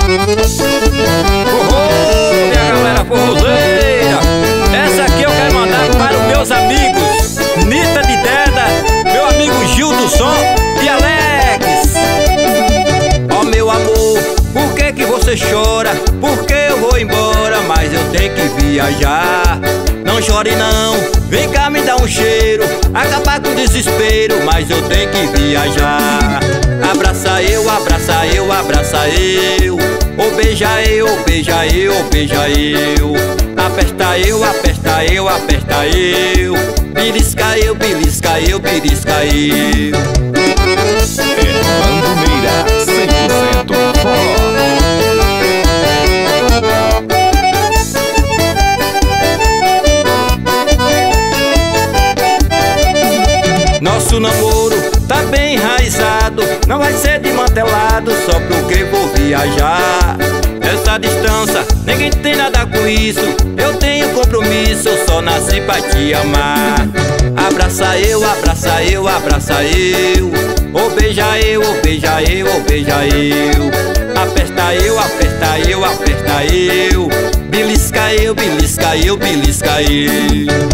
Minha galera forrozeira, essa aqui eu quero mandar para os meus amigos Nita de Deda, meu amigo Gil do Som e Alex. Ó meu amor, por que que você chora? Porque eu vou embora, mas eu tenho que viajar. Não chore não, vem cá me dar um cheiro, acabar com o desespero, mas eu tenho que viajar. Abraça eu, abraça eu, abraça eu, ou beija eu, beija eu, beija eu. Aperta eu, aperta eu, aperta eu, belisca eu, belisca eu, belisca eu. Hernando Meira, 100% forró. Nosso namoro tá bem enraizado, não vai ser desmantelado só porque vou viajar. Essa distância, ninguém tem nada com isso, eu tenho compromisso, eu só nasci pra te amar. Abraça eu, abraça eu, abraça eu, ou beija eu, ou beija eu, ou beija eu. Aperta eu, aperta eu, aperta eu, belisca eu, belisca eu, belisca eu.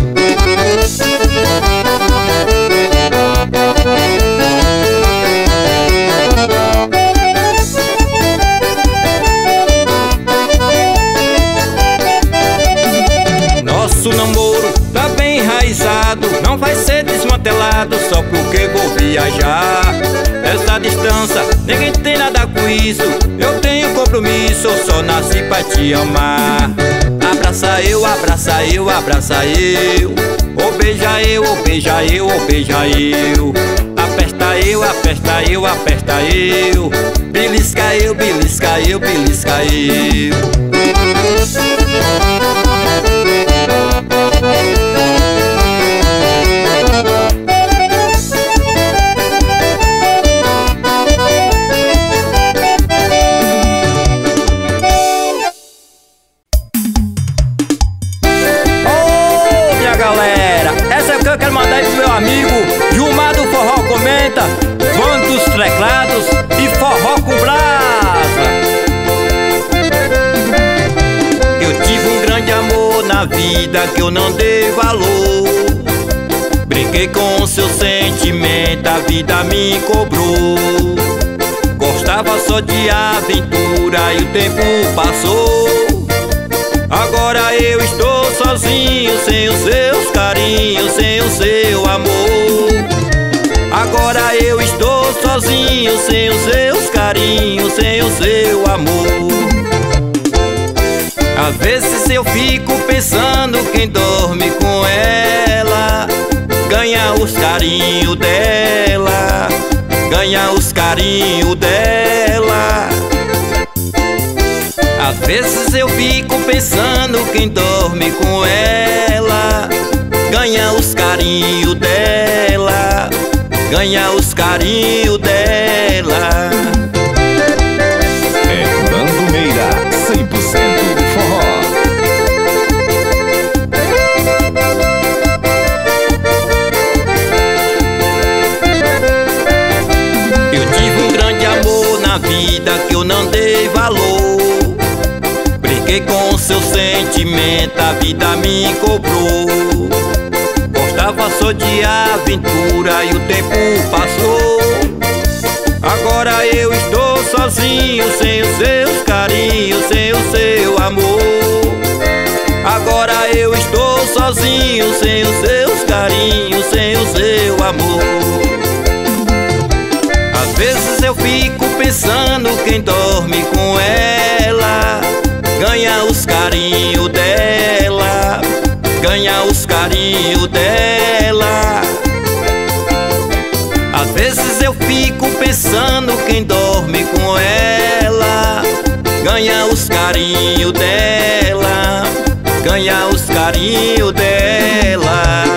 Nosso namoro tá bem enraizado, não vai ser desmantelado só porque vou viajar. Essa distância, ninguém tem nada com isso, eu tenho compromisso, eu só nasci pra te amar. Abraça eu, abraça eu, abraça eu, ou beija eu, ou beija eu, ou beija eu. Aperta eu, aperta eu, aperta eu, belisca eu, belisca eu, belisca eu. Galera, essa é o que eu quero mandar aí pro meu amigo Gilmar do Forró Comenta, fã dos teclados e forró com brasa. Eu tive um grande amor na vida que eu não dei valor. Brinquei com o seu sentimento, a vida me cobrou. Gostava só de aventura e o tempo passou. Agora eu estou sozinho, sem os seus carinhos, sem o seu amor. Agora eu estou sozinho, sem os seus carinhos, sem o seu amor. Às vezes eu fico pensando quem dorme com ela ganha os carinhos dela, ganha os carinhos dela. Às vezes eu fico pensando quem dorme com ela ganha os carinhos dela, ganha os carinhos dela. Hernando Meira, 100% forró. Eu tive um grande amor na vida que eu não dei valor. Brinquei com seu sentimento, a vida me cobrou. Gostava só de aventura e o tempo passou. Agora eu estou sozinho, sem os seus carinhos, sem o seu amor. Agora eu estou sozinho, sem os seus carinhos, sem o seu amor. Às vezes eu fico pensando quem dorme com ela ganha os carinhos dela, ganha os carinhos dela. Às vezes eu fico pensando quem dorme com ela ganha os carinhos dela, ganha os carinhos dela.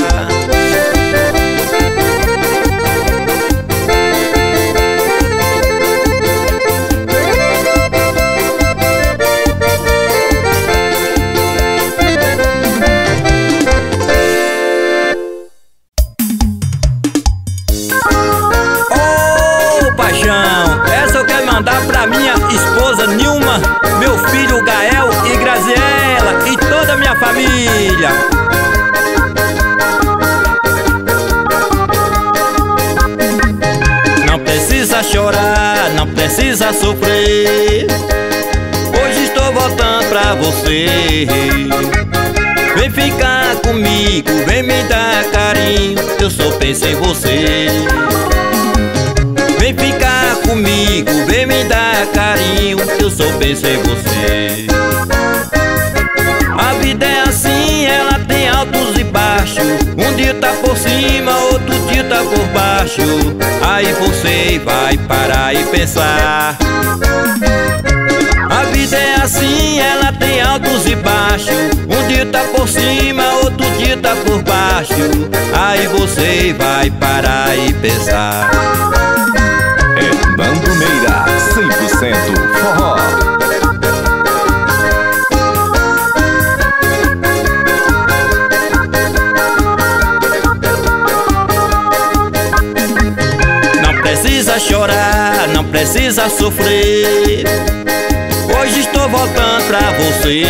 Essa eu quero mandar pra minha minha esposa Nilma, meu filho Gael e Graziela e toda a minha família. Não precisa chorar, não precisa sofrer, hoje estou voltando pra você. Vem ficar comigo, vem me dar carinho, eu só penso em você. Vem ficar comigo, vem me dar carinho, eu só penso em você. A vida é assim, ela tem altos e baixos, um dia tá por cima, outro dia tá por baixo. Aí você vai parar e pensar. A vida é assim, ela tem altos e baixos, um dia tá por cima, outro dia tá por baixo. Aí você vai parar e pensar. Nando Meira, 100% forró. Não precisa chorar, não precisa sofrer, hoje estou voltando pra você.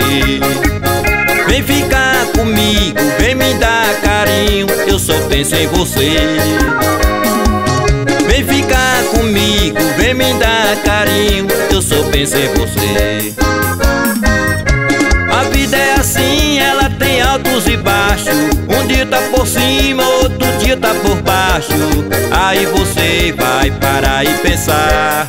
Vem ficar comigo, vem me dar carinho, eu só penso em você. Vem ficar comigo, vem me dar carinho, eu só penso em você. A vida é assim, ela tem altos e baixos, um dia tá por cima, outro dia tá por baixo. Aí você vai parar e pensar.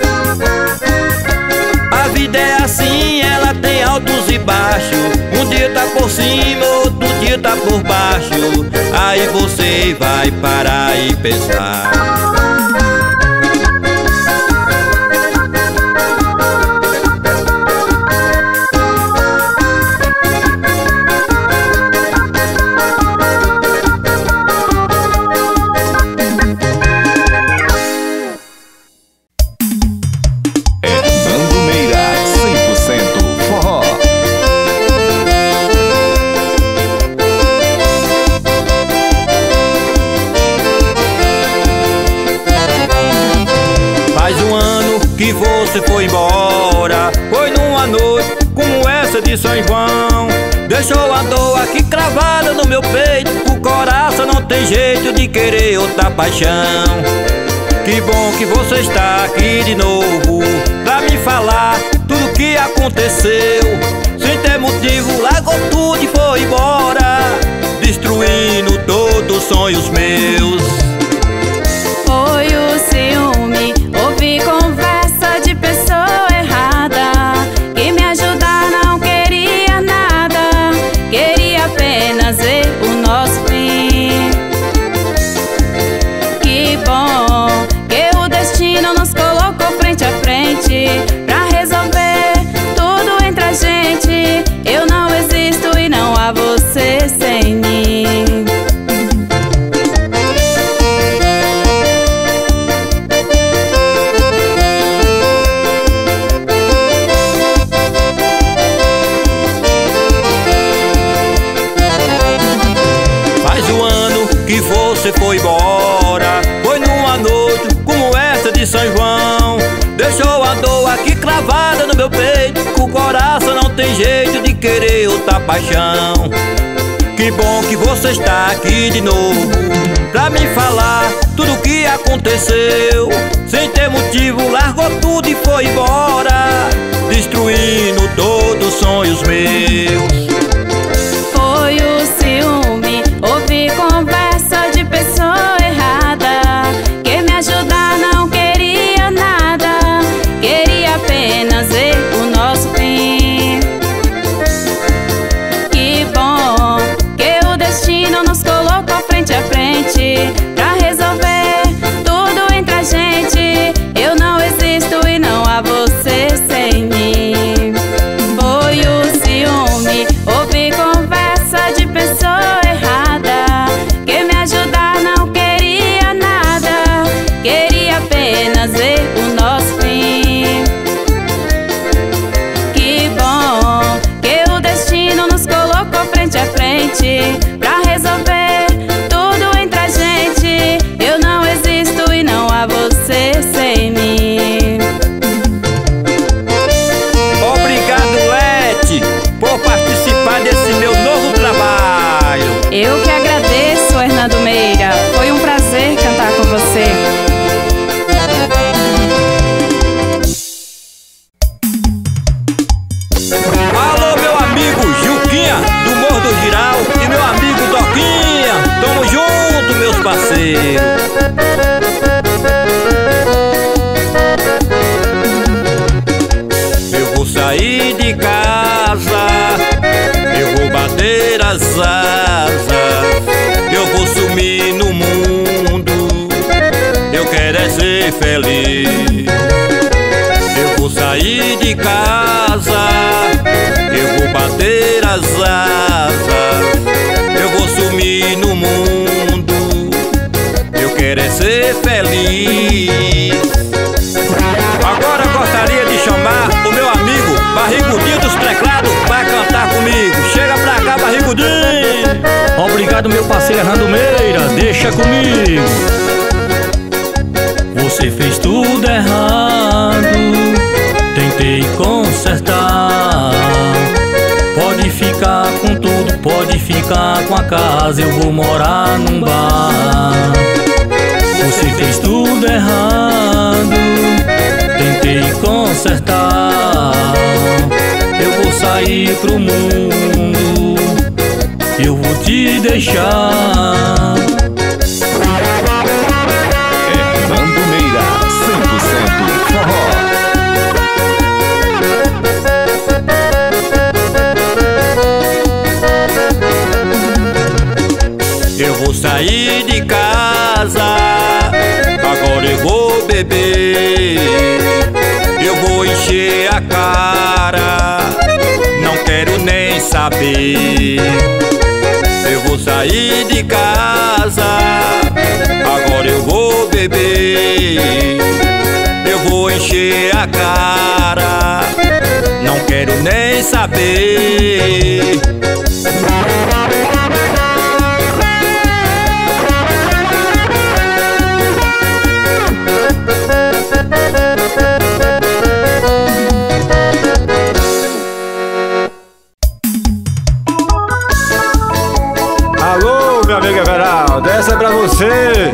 A vida é assim, ela tem altos e baixos, um dia tá por cima, outro dia tá por baixo. Aí você vai parar e pensar. Que você foi embora, foi numa noite como essa de São João. Deixou a dor aqui cravada no meu peito, o coração não tem jeito de querer outra paixão. Que bom que você está aqui de novo, pra me falar tudo que aconteceu. Sem ter motivo, largou tudo e foi embora, destruindo todos os sonhos meus. Foi o ciúme, ouvi conversa de pessoa errada, que me ajudar não queria nada, queria apenas ver o nosso fim. Que bom que o destino nos colocou frente a frente, pra resolver tudo entre a gente. Eu não existo e não há você sem mim. Que você foi embora, foi numa noite como essa de São João. Deixou a dor aqui cravada no meu peito, o coração não tem jeito de querer outra paixão. Que bom que você está aqui de novo, pra me falar tudo o que aconteceu. Sem ter motivo, largou tudo e foi embora, destruindo todos os sonhos meus. Foi o ciúme, ouvi conversa de pessoa errada, que me ajudar não queria nada, queria apenas ver o nosso fim. Que bom que o destino nos colocou frente a frente, pra resolver tudo entre a gente. Eu não existo e não há você sem mim. Foi o ciúme, Nando Meira. Foi um prazer cantar com você. Alô, meu amigo Juquinha, do Morro do Giral, e meu amigo Doquinha. Tamo junto, meus parceiros. Eu vou sair de casa, eu vou bater as asas, eu vou sumir no mundo, eu quero é ser feliz. Eu vou sair de casa, eu vou bater as asas, eu vou sumir no mundo, eu quero é ser feliz. Agora eu gostaria de chamar o meu amigo Barrigudinho dos Teclados para cantar comigo. Chega pra cá, Barrigudinho. Obrigado, meu parceiro Nando Meira, deixa comigo. Você fez tudo errado, tentei consertar. Pode ficar com tudo, pode ficar com a casa, eu vou morar num bar. Você fez tudo errado, tentei consertar. Eu vou sair pro mundo, eu vou te deixar. Nando Meira, 100% forró. Eu vou sair de casa, agora eu vou beber, eu vou encher a cara, não quero nem saber. Eu vou sair de casa, agora eu vou beber, eu vou encher a cara, não quero nem saber. Alô, meu amigo Everaldo, essa é pra você.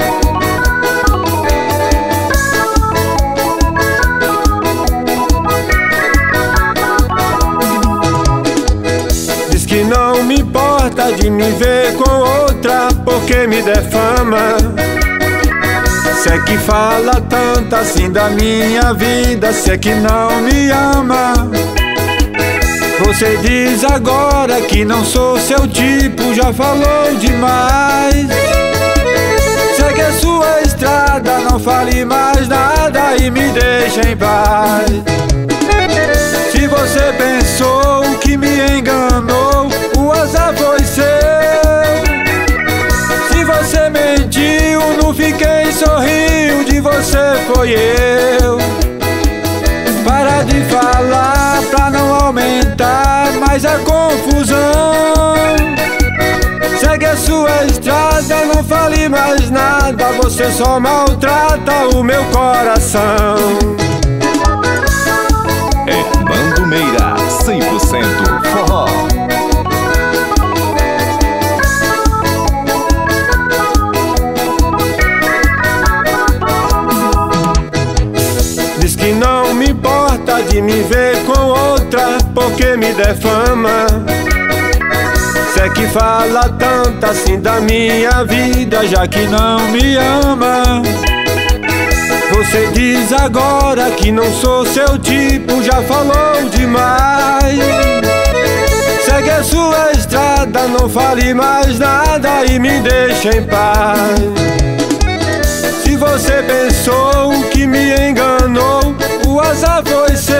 Diz que não me importa de me ver com outra, porque me defama. Se é que fala tanto assim da minha vida, se é que não me ama. Você diz agora que não sou seu tipo, já falou demais. Segue a sua estrada, não fale mais nada e me deixa em paz. Se você pensou que me enganou, o azar foi seu. Se você mentiu, não fiquei, sorriu, de você foi eu. Para de falar pra não aumentar mais a confusão. Segue a sua estrada, não fale mais nada, você só maltrata o meu coração. Nando Meira, 100% forró. Diz que não me importa de me ver com outra, porque me defama. Se é que fala tanto assim da minha vida, já que não me ama. Você diz agora que não sou seu tipo, já falou demais. Segue a sua estrada, não fale mais nada e me deixa em paz. Se você pensou que me enganou, o azar foi seu.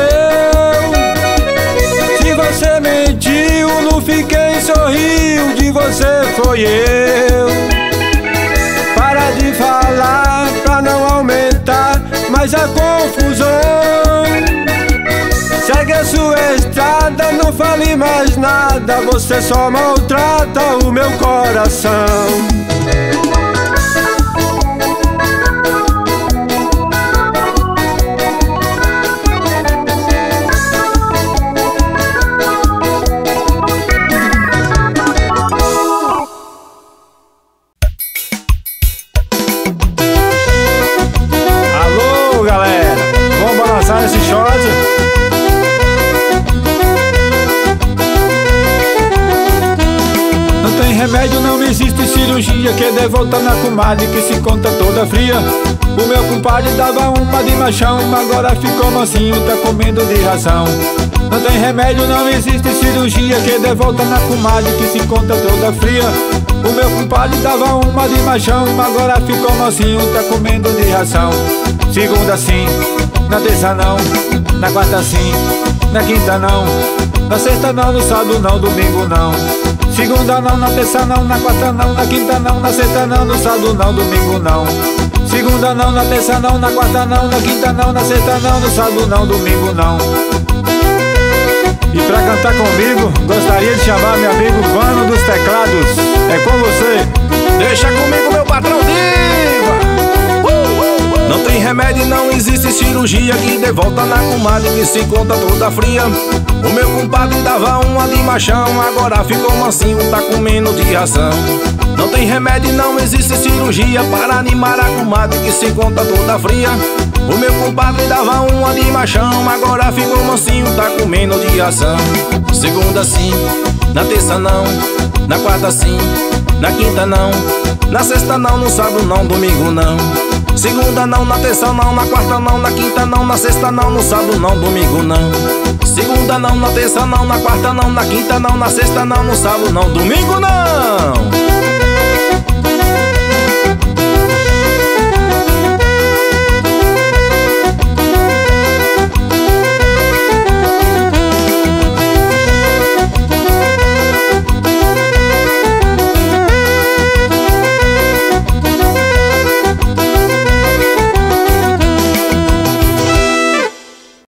Se você mentiu, não fiquei, sorriu, de você foi eu. Para de falar pra não aumentar mais a confusão. Segue a sua estrada, não fale mais nada, você só maltrata o meu coração. maravilhosa. Não tem remédio, não existe cirurgia que dê volta na comadre que se conta toda fria. O meu compadre dava uma de machão, agora ficou mansinho, tá comendo de ração. Não tem remédio, não existe cirurgia que dê volta na comadre que se conta toda fria. O meu compadre dava uma de machão, agora ficou mansinho, tá comendo de ração. Segunda sim, na terça não, na quarta sim, na quinta não, na sexta não, no sábado não, domingo não. Segunda não, na terça não, na quarta não, na quinta não, na sexta não, no sábado não, domingo não. Segunda não, na terça não, na quarta não, na quinta não, na sexta não, no sábado não, domingo não. E pra cantar comigo, gostaria de chamar meu amigo Vano dos Teclados. É com você. Deixa comigo, meu patrão diva. Não tem remédio, não existe cirurgia que dê volta na comadre que se conta toda fria. O meu compadre dava uma de machão, agora ficou mansinho, tá comendo de ração. Não tem remédio, não existe cirurgia para animar a comadre que se conta toda fria. O meu compadre dava uma de machão, agora ficou mansinho, tá comendo de ração. Segunda sim, na terça não, na quarta sim, na quinta não, na sexta não, no sábado não, domingo não. Segunda não, na terça não, na quarta não, na quinta não, na sexta não, no sábado não, domingo não. Segunda não, na terça não, na quarta não, na quinta não, na sexta não, no sábado não, domingo não.